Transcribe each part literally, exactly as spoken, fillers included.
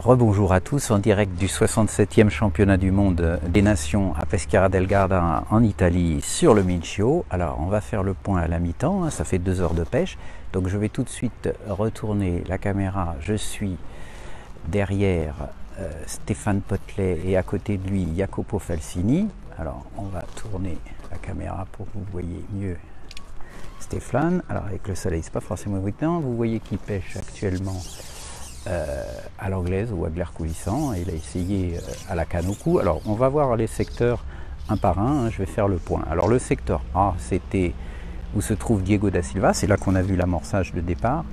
Rebonjour à tous en direct du soixante-septième championnat du monde des nations à Pescara del Garda en Italie sur le Mincio. Alors on va faire le point à la mi-temps, hein, ça fait deux heures de pêche. Donc je vais tout de suite retourner la caméra. Je suis derrière euh, Stéphane Potelet et à côté de lui Jacopo Falsini. Alors on va tourner la caméra pour que vous voyez mieux Stéphane. Alors avec le soleil c'est pas forcément évident. Vous voyez qu'il pêche actuellement Euh, à l'anglaise ou à glaire coulissant. Il a essayé euh, à la canne au cou. Alors on va voir les secteurs un par un, hein, je vais faire le point. Alors le secteur A, c'était où se trouve Diego da Silva, c'est là qu'on a vu l'amorçage de départ.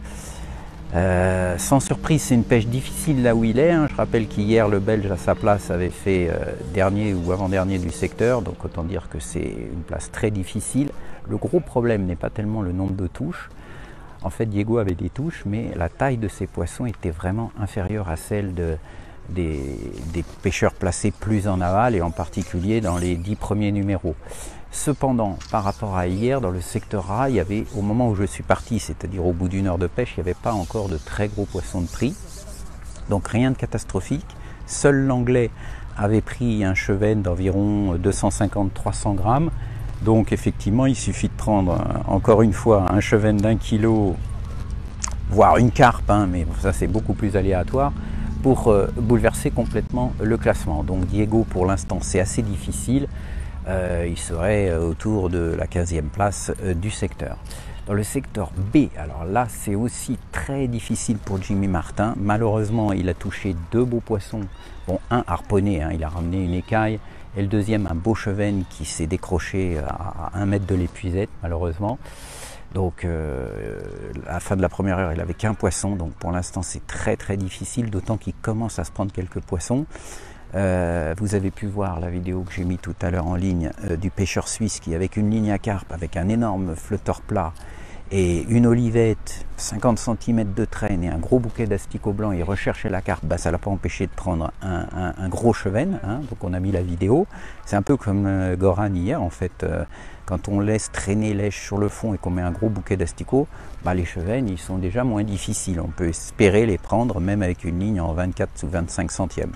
Euh, sans surprise, c'est une pêche difficile là où il est, hein. Je rappelle qu'hier le Belge à sa place avait fait euh, dernier ou avant-dernier du secteur, donc autant dire que c'est une place très difficile. Le gros problème n'est pas tellement le nombre de touches. En fait, Diego avait des touches, mais la taille de ses poissons était vraiment inférieure à celle de, des, des pêcheurs placés plus en aval, et en particulier dans les dix premiers numéros. Cependant, par rapport à hier, dans le secteur A, il y avait, au moment où je suis parti, c'est-à-dire au bout d'une heure de pêche, il n'y avait pas encore de très gros poissons de prix. Donc rien de catastrophique. Seul l'anglais avait pris un chevenne d'environ deux cent cinquante à trois cents grammes. Donc effectivement, il suffit de prendre, encore une fois, un chevenne d'un kilo, voire une carpe, hein, mais ça c'est beaucoup plus aléatoire, pour euh, bouleverser complètement le classement. Donc Diego, pour l'instant, c'est assez difficile. Euh, il serait autour de la quinzième place euh, du secteur. Dans le secteur B, alors là, c'est aussi très difficile pour Jimmy Martin. Malheureusement, il a touché deux beaux poissons. Bon, un harponné, hein, il a ramené une écaille. Et le deuxième, un beau chevenne qui s'est décroché à un mètre de l'épuisette, malheureusement. Donc, euh, à la fin de la première heure, il n'avait qu'un poisson. Donc, pour l'instant, c'est très, très difficile, d'autant qu'il commence à se prendre quelques poissons. Euh, vous avez pu voir la vidéo que j'ai mis tout à l'heure en ligne euh, du pêcheur suisse qui, avec une ligne à carpe, avec un énorme flotteur plat et une olivette, cinquante centimètres de traîne et un gros bouquet d'asticots blancs, il recherchait la carpe, bah, ça ne l'a pas empêché de prendre un, un, un gros chevenne, hein, donc on a mis la vidéo. C'est un peu comme euh, Goran hier en fait, euh, quand on laisse traîner l'èche sur le fond et qu'on met un gros bouquet d'asticots, bah, les chevennes ils sont déjà moins difficiles, on peut espérer les prendre même avec une ligne en vingt-quatre ou vingt-cinq centièmes.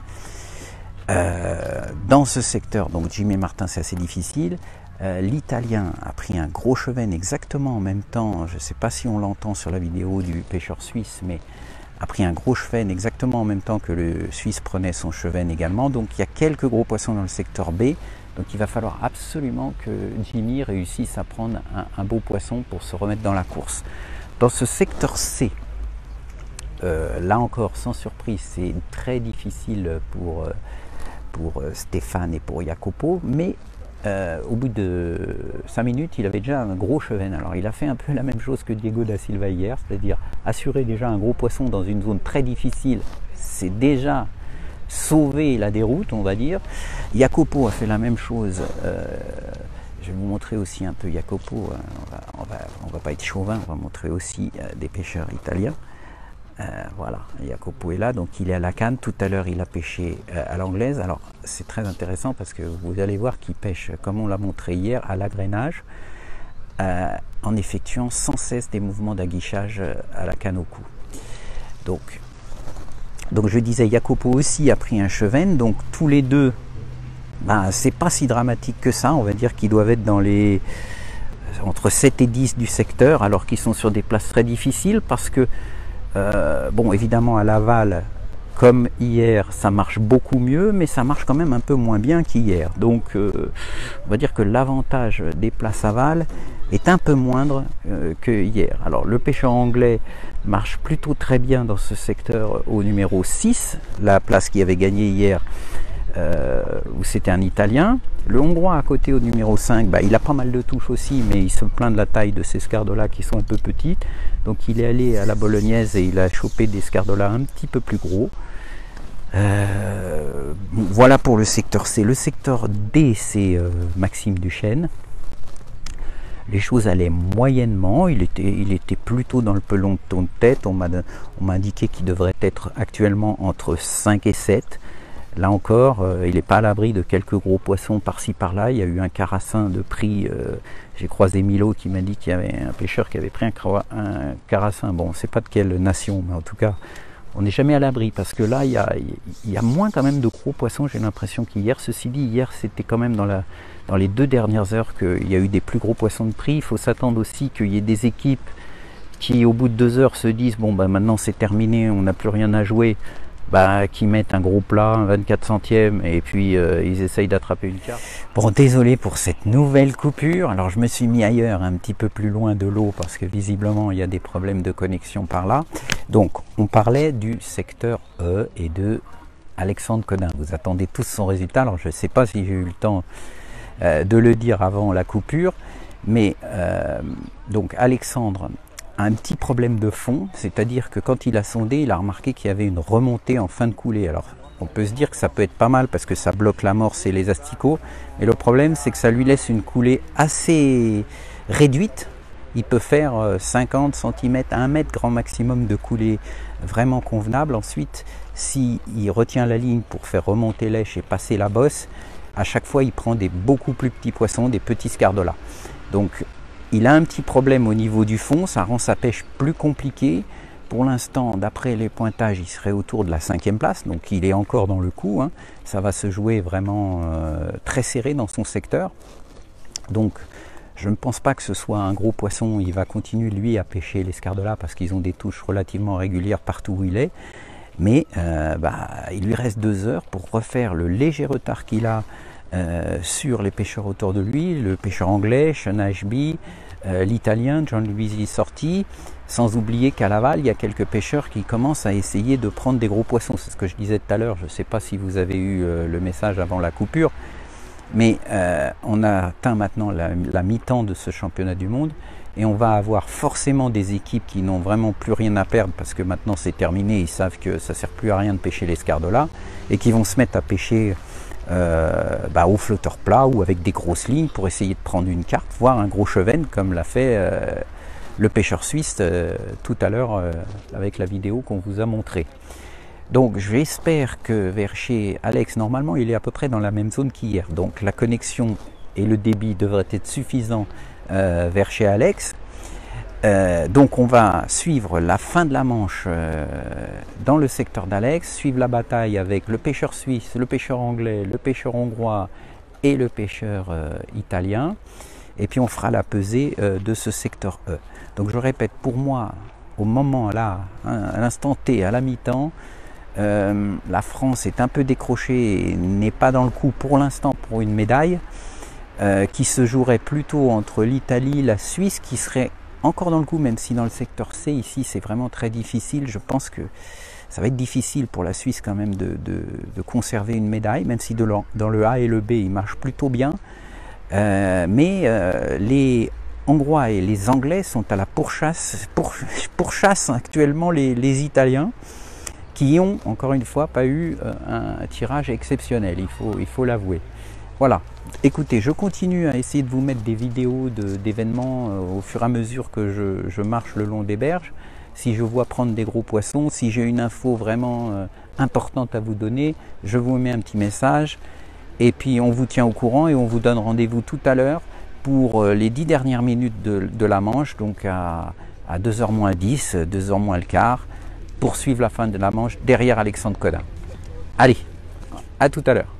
Euh, dans ce secteur, donc Jimmy Martin c'est assez difficile. Euh, L'Italien a pris un gros chevenne exactement en même temps, je ne sais pas si on l'entend sur la vidéo du pêcheur suisse, mais a pris un gros chevenne exactement en même temps que le Suisse prenait son chevenne également. Donc il y a quelques gros poissons dans le secteur B, donc il va falloir absolument que Jimmy réussisse à prendre un, un beau poisson pour se remettre dans la course. Dans ce secteur C, euh, là encore sans surprise, c'est très difficile pour, pour Stéphane et pour Jacopo, mais Euh, au bout de cinq minutes, il avait déjà un gros chevenne. Alors il a fait un peu la même chose que Diego da Silva hier, c'est-à-dire assurer déjà un gros poisson dans une zone très difficile, c'est déjà sauver la déroute, on va dire. Jacopo a fait la même chose. Euh, je vais vous montrer aussi un peu Jacopo, on va, on va, on va pas être chauvin, on va montrer aussi euh, des pêcheurs italiens. Euh, voilà, Jacopo est là, donc il est à la canne. Tout à l'heure il a pêché euh, à l'anglaise. Alors c'est très intéressant parce que vous allez voir qu'il pêche, comme on l'a montré hier, à l'agrainage, euh, en effectuant sans cesse des mouvements d'aguichage à la canne au cou. Donc, donc je disais, Jacopo aussi a pris un chevenne, donc tous les deux, ben, c'est pas si dramatique que ça, on va dire qu'ils doivent être dans les entre sept et dix du secteur, alors qu'ils sont sur des places très difficiles parce que Euh, bon, évidemment, à l'aval, comme hier, ça marche beaucoup mieux, mais ça marche quand même un peu moins bien qu'hier. Donc, euh, on va dire que l'avantage des places aval est un peu moindre euh, que hier. Alors, le pêcheur anglais marche plutôt très bien dans ce secteur au numéro six, la place qui avait gagné hier, euh, où c'était un Italien. Le Hongrois à côté au numéro cinq, bah, il a pas mal de touches aussi, mais il se plaint de la taille de ces scardolas qui sont un peu petites. Donc il est allé à la bolognaise et il a chopé des scardolas un petit peu plus gros. Euh, voilà pour le secteur C. Le secteur D, c'est euh, Maxime Duchesne. Les choses allaient moyennement, il était, il était plutôt dans le peloton de tête. On m'a indiqué qu'il devrait être actuellement entre cinq et sept. Là encore, euh, il n'est pas à l'abri de quelques gros poissons par-ci par-là. Il y a eu un carassin de prix. Euh, J'ai croisé Milo qui m'a dit qu'il y avait un pêcheur qui avait pris un, un carassin. Bon, on ne sait pas de quelle nation, mais en tout cas, on n'est jamais à l'abri, parce que là, il y a, il y a moins quand même de gros poissons, j'ai l'impression qu'hier. Ceci dit, hier, c'était quand même dans, la, dans les deux dernières heures qu'il y a eu des plus gros poissons de prix. Il faut s'attendre aussi qu'il y ait des équipes qui, au bout de deux heures, se disent, bon, bah, maintenant c'est terminé, on n'a plus rien à jouer. Bah, qui mettent un gros plat, un vingt-quatre centièmes, et puis euh, ils essayent d'attraper une carte. Bon, désolé pour cette nouvelle coupure. Alors je me suis mis ailleurs, un petit peu plus loin de l'eau, parce que visiblement il y a des problèmes de connexion par là. Donc on parlait du secteur E et de Alexandre Codin. Vous attendez tous son résultat. Alors je ne sais pas si j'ai eu le temps euh, de le dire avant la coupure, mais euh, donc Alexandre un petit problème de fond, c'est-à-dire que quand il a sondé, il a remarqué qu'il y avait une remontée en fin de coulée. Alors on peut se dire que ça peut être pas mal parce que ça bloque l'amorce et les asticots, mais le problème c'est que ça lui laisse une coulée assez réduite. Il peut faire cinquante centimètres à un mètre grand maximum de coulée vraiment convenable. Ensuite, s'il retient la ligne pour faire remonter l'èche et passer la bosse, à chaque fois il prend des beaucoup plus petits poissons, des petits scardolas. Donc il a un petit problème au niveau du fond, ça rend sa pêche plus compliquée. Pour l'instant, d'après les pointages, il serait autour de la cinquième place, donc il est encore dans le coup. Hein. Ça va se jouer vraiment euh, très serré dans son secteur. Donc, je ne pense pas que ce soit un gros poisson. Il va continuer, lui, à pêcher les scardolas parce qu'ils ont des touches relativement régulières partout où il est. Mais euh, bah, il lui reste deux heures pour refaire le léger retard qu'il a Euh, sur les pêcheurs autour de lui, le pêcheur anglais, Sean Ashby, euh, l'italien, John Luisi sorti, sans oublier qu'à Laval, il y a quelques pêcheurs qui commencent à essayer de prendre des gros poissons. C'est ce que je disais tout à l'heure, je ne sais pas si vous avez eu euh, le message avant la coupure, mais euh, on a atteint maintenant la, la mi-temps de ce championnat du monde et on va avoir forcément des équipes qui n'ont vraiment plus rien à perdre parce que maintenant c'est terminé, ils savent que ça ne sert plus à rien de pêcher les scardolas et qui vont se mettre à pêcher Euh, bah, au flotteur plat ou avec des grosses lignes pour essayer de prendre une carte, voire un gros chevenne comme l'a fait euh, le pêcheur suisse euh, tout à l'heure euh, avec la vidéo qu'on vous a montré. Donc j'espère que vers chez Alex, normalement il est à peu près dans la même zone qu'hier, donc la connexion et le débit devraient être suffisants euh, vers chez Alex. Euh, donc on va suivre la fin de la manche euh, dans le secteur d'Alex, suivre la bataille avec le pêcheur suisse, le pêcheur anglais, le pêcheur hongrois et le pêcheur euh, italien. Et puis on fera la pesée euh, de ce secteur E. Donc je répète, pour moi, au moment là, hein, à l'instant T, à la mi-temps, euh, la France est un peu décrochée et n'est pas dans le coup pour l'instant pour une médaille, euh, qui se jouerait plutôt entre l'Italie, la Suisse, qui serait encore dans le coup, même si dans le secteur C, ici, c'est vraiment très difficile. Je pense que ça va être difficile pour la Suisse quand même de, de, de conserver une médaille, même si de le, dans le A et le B, il marche plutôt bien. Euh, mais euh, les Hongrois et les Anglais sont à la pourchasse, pour, pourchasse actuellement les, les Italiens, qui ont, encore une fois, pas eu un, un tirage exceptionnel, il faut, il faut l'avouer. Voilà, écoutez, je continue à essayer de vous mettre des vidéos d'événements euh, au fur et à mesure que je, je marche le long des berges. Si je vois prendre des gros poissons, si j'ai une info vraiment euh, importante à vous donner, je vous mets un petit message. Et puis on vous tient au courant et on vous donne rendez-vous tout à l'heure pour euh, les dix dernières minutes de, de la manche, donc à, à deux heures moins dix, deux heures moins le quart, pour suivre la fin de la manche derrière Alexandre Codin. Allez, à tout à l'heure.